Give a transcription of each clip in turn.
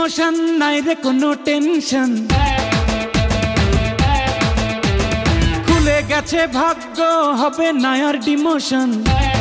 Emotion নাই রে কোনো টেনশন, খুলে গেছে ভাগ্য হবে না আর ডিমোশন।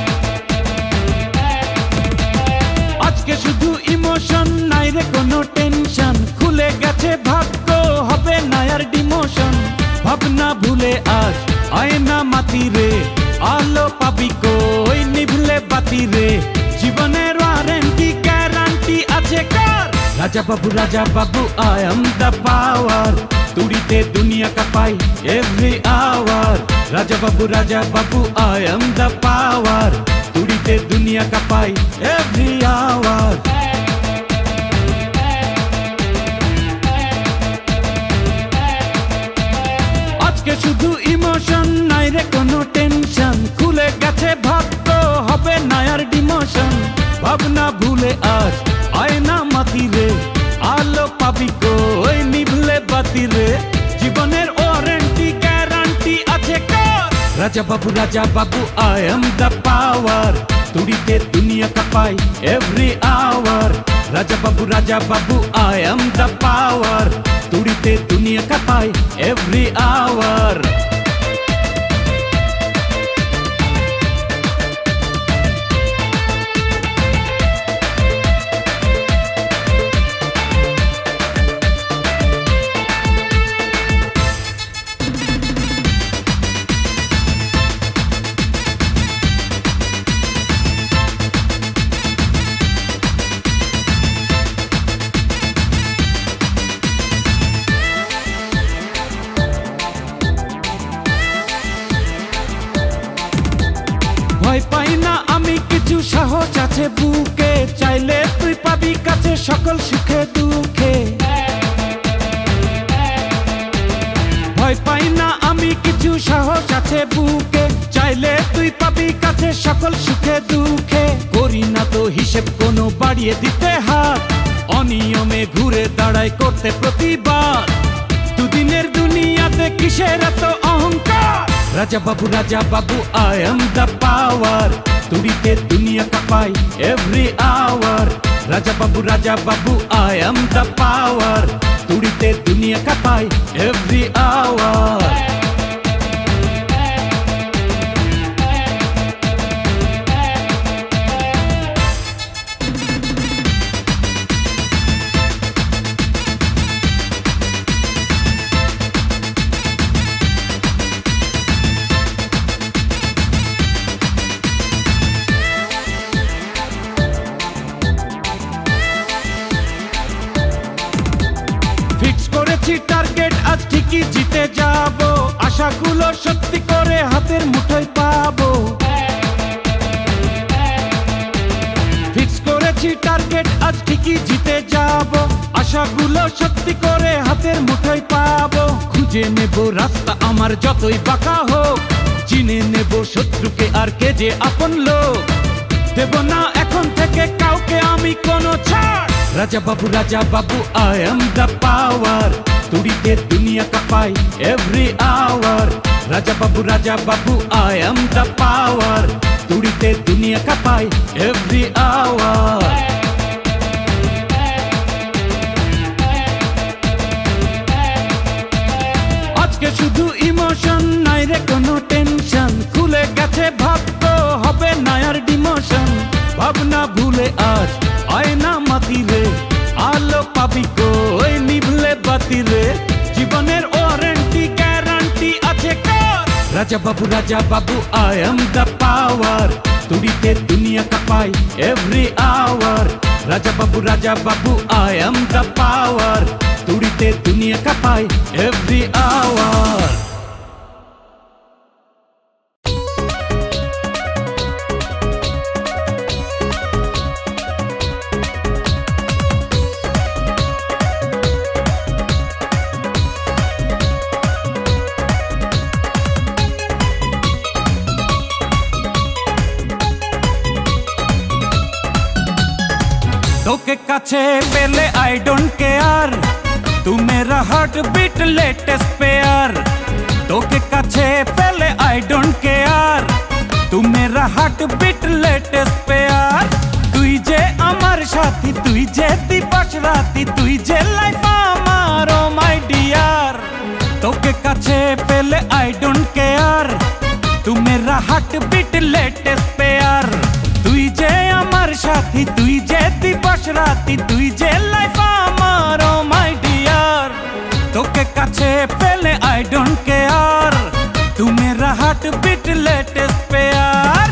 আজকে শুধু ইমোশন নাই রে কোনো টেনশন, খুলে গেছে ভাগ্য হবে না আর ডিমোশন। ভাবনা ভুলে আজ আয়না মাতি রে, আলো পাবি কই নিভলে বাতি রে। জীবনের ওয়ারেন্টি গ্যারান্টি আছে কার? Raja Babu I am the power, তুড়িতে দুনিয়া কাঁপাই every hour. Raja Babu I am the power, তুড়িতে দুনিয়া কাঁপাই এভরি আওয়ার। আজকে শুধু ইমোশন নাই রে কোনো টেনশন, খুলে গেছে ভাগ্য হবে না আর ডিমোশন। ভাবনা ভুলে আজ আয়না মাতি রে, আলো পাবি কই নিভলে বাতি রে। জীবনের ওয়ারেন্টি গ্যারান্টি আছে কার? Raja Babu I am the power, তুড়িতে দুনিয়া কাঁপাই every hour. Raja Babu I am the power, তুড়িতে দুনিয়া কাঁপাই এভরি আওয়ার। ভয় পাই না আমি কিছু, সাহস আছে বুকে, চাইলে তুই পাবি কাছে সকল সুখে দুঃখে। ভয় পাই না আমি কিছু, সাহস আছে বুকে, চাইলে তুই পাবি কাছে সকল সুখে দুঃখে। করি না তো হিসেব কোনো বাড়িয়ে দিতে হাত, অনিয়মে ঘুরে দাঁড়ায় করতে প্রতিবাদ। দুদিনের দুনিয়াতে কিসের এত অহংকার? Raja Babu I am the power, তুড়িতে দুনিয়া কাঁপাই every hour. Raja Babu I am the power, তুড়িতে দুনিয়া কাঁপাই এভরি আওয়ার। টার্গেট আজ ঠিকই জিতে যাব, আশাগুলো সত্যি করে হাতের মুঠোয় পাবো। ফিক্স করেছি টার্গেট আজ ঠিকই জিতে যাব, আশাগুলো সত্যি করে হাতের মুঠোয় পাবো। খুঁজে নেব রাস্তা আমার যতই বাঁকা হোক, চিনে নেব শত্রুকে আর কে যে আপন লোক। দেব না এখন থেকে কাউকে আমি কোনো ছাড়। Raja Babu I am the power, তুড়িতে দুনিয়া কাঁপাই every hour. Raja Babu I am the power, তুড়িতে দুনিয়া কাঁপাই এভরি আওয়ার। আজকে শুধু ইমোশন নাই রে কোনো টেনশন, খুলে গেছে ভাগ্য হবে না আর ডিমোশন। ভাবনা ভুলে আজ আয়না মাতি রে, আলো পাবি কই নিভলে বাতি রে। জীবনের ওয়ারেন্টি গ্যারান্টি আছে কার? Raja Babu I am the power, তুড়িতে দুনিয়া কাঁপাই every hour. Raja Babu I am the power, তুড়িতে দুনিয়া কাঁপাই এভরি আওয়ার। তোকে কাছে পেলে আই ডোন্ট কেয়ার, तू मेरा हार्ट बीट लेटेस्ट पेयर। তোকে কাছে পেলে আই ডোন্ট কেয়ার, तू मेरा हार्ट बीट लेटेस्ट पेयर। তুই যে আমার সাথী, তুই যে দিবস রাতি, তুই যে লাইফ আমার, ও মাই ডিয়ার। তোকে কাছে পেলে আই ডোন্ট কেয়ার, তু মেরা হার্ট বিট লেটেস্ট পেয়ার। তুই যে আমার সাথী, তুই যে দিবস রাতি, তুই যে লাইফ আমার, ও মাই ডিয়ার। তোকে কাছে পেলে আই ডোন্ট কেয়ার, তু মেরা হার্ট বিট লেটেস্ট পেয়ার।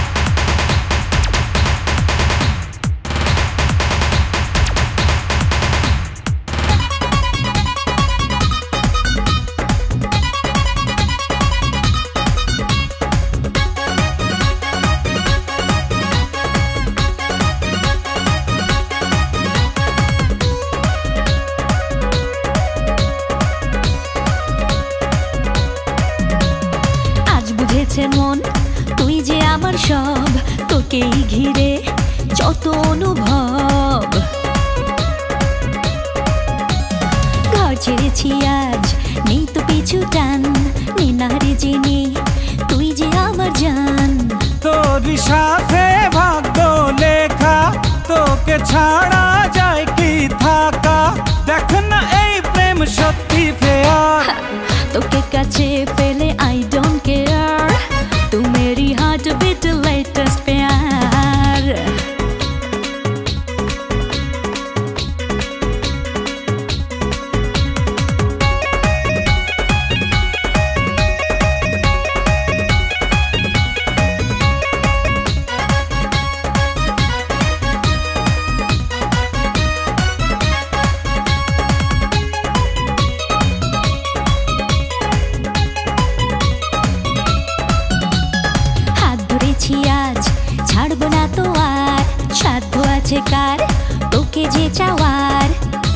মন তুই যে আমার সব, তোকেই ঘিরে যত অনুভব। ঘর ছেড়েছি আজ, নেই তো পিছু টান, নিনারে জেনে তুই যে আমার জান। তোর সাথে ভাগ্য লেখা, তোকে ছাড়া যায় কি থাকা, দেখ না এই প্রেম সত্যি ফেয়ার। তোকে কাছে পেলে আই ডোন্ট কেয়ার, तू मेरी हार्ट बीट लेटेस्ट प्यार। আজ ছাড়বো না তো আর, সাধ্য আছে কার তোকে যে চাওয়ার।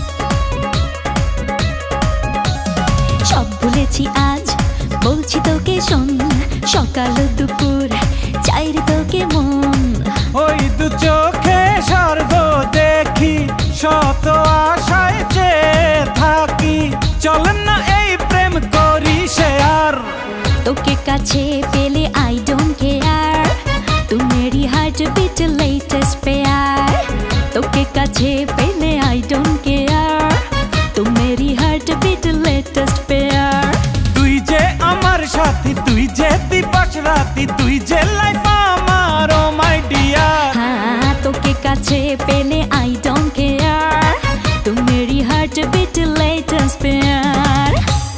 সব ভুলেছি আজ, বলছি তোকে শোন, সকাল দুপুর চাই রে তোকে মন। ওই দু চোখে স্বর্গ দেখি, শত আশায় চেয়ে থাকি, চল না এই প্রেম করি শেয়ার। তোকে কাছে পেলে আই ডোন্ট কেয়ার, तू मेरी हार्ट बीट लेटेस्ट प्यार। তোকে কাছে পেলে আই ডোন্ট কেয়ার, तू मेरी हार्ट बीट लेटेस्ट प्यार। তুই যে আমার সাথী, তুই যে দিবস রাতি, তুই যে লাইফ আমার, ও মাই ডিয়ার। হ্যাঁ তোকে কাছে পেলে আই ডোন্ট কেয়ার, तू मेरी हार्ट बीट लेटेस्ट प्यार।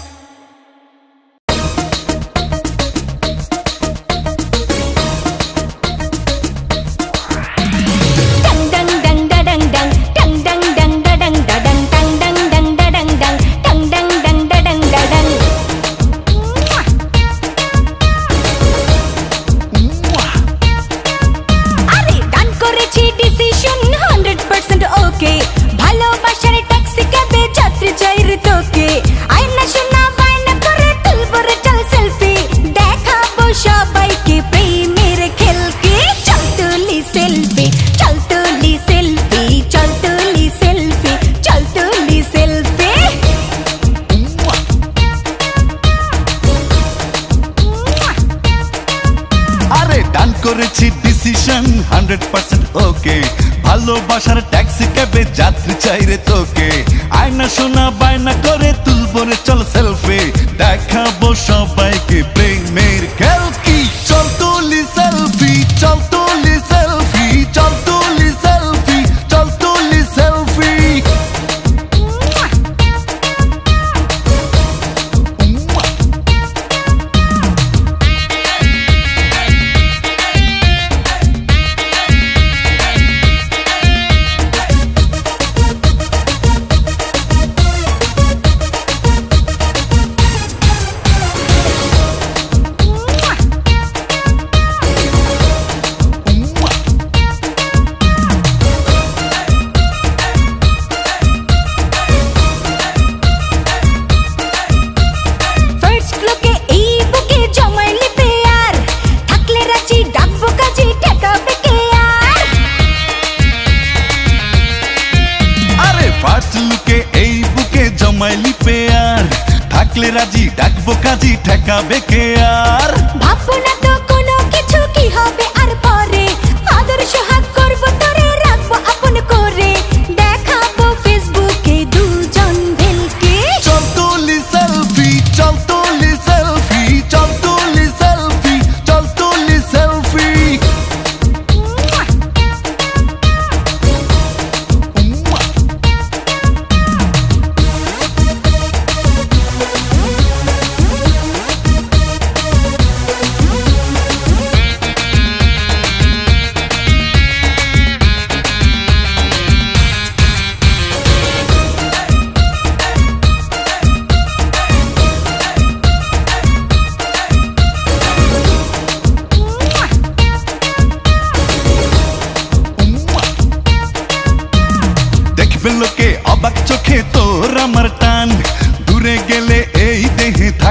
ভালোবাসার ট্যাক্সি ক্যাবে যাত্রী চাই রে তোকে, আয়না শোনা বায়না করে তুলবো রে চল সেলফি, দেখাবো সবাইকে প্রেমের খেলকে। চল তুলি সেলফি, চল তুলি সেলফি, চল তুলি সেলফি, চল তুলি সেলফি। আরে ডান করেছি ডিসিশন 100% ওকে, ভালোবাসার ট্যাক্সি ক্যাবে যাত্রী চাই রে তোকে, আয়না শোনা বায়না করে তুলবো রে চল সেলফি, দেখাবো সবাইকে প্রেমের খেল কি। চল তুলি সেলফি, চল তুলি সেলফি, চল তুলি সেলফি, চল তুলি সেলফি। জমাইলি পেয়ার, থাকলে রাজি ডাকবো কাজী, ঠেকাবে কে আর। ভাববো না তো কোনো কিছু কি হবে আর পরে, আদর সোহাগ করবো তোরে, রাখবো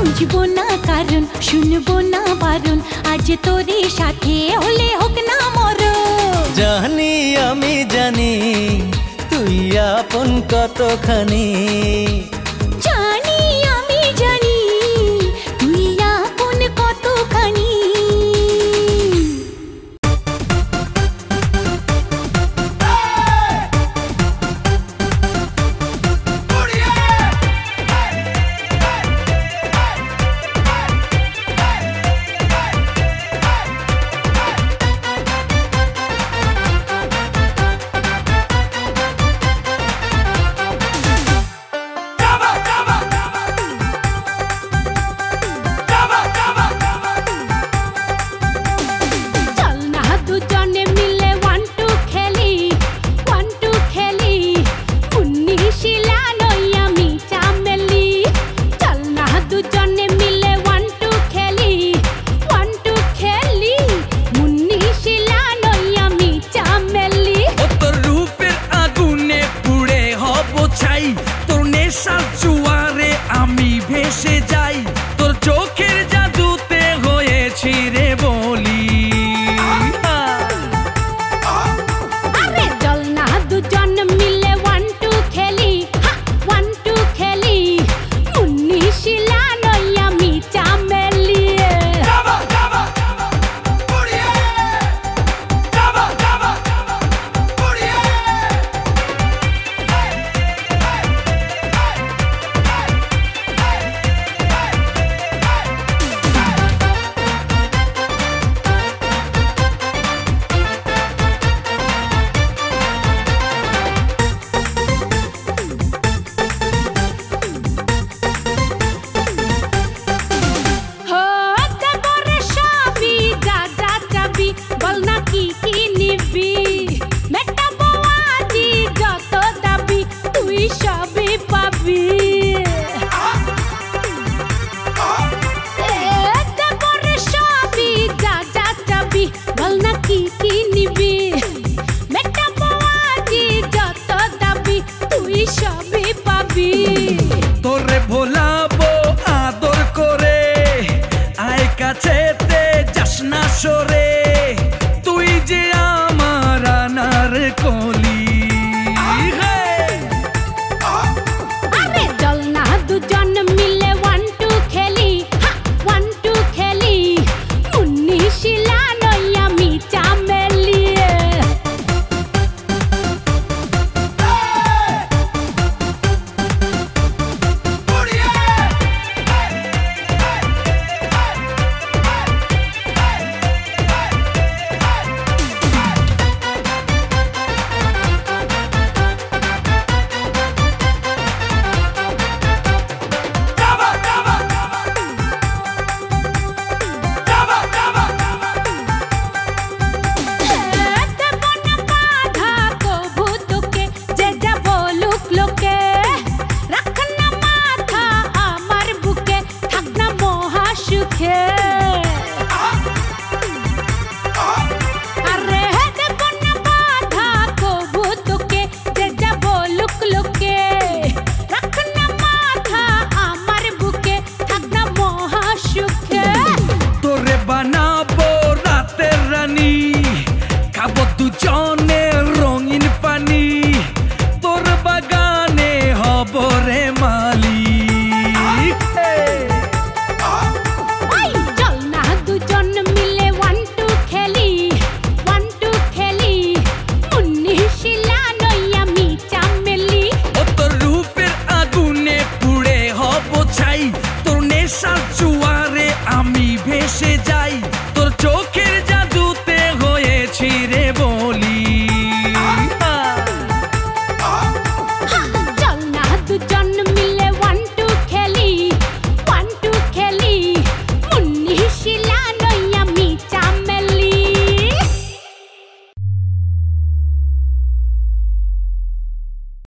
বুঝবো না কারণ শুনবো না বারণ আজ তোরে সাথে হলে হোক না মরণ জানি আমি জানি তুই আপন কতখানি জানি আমি জানি তুই আপন কতখানি তোর নেশার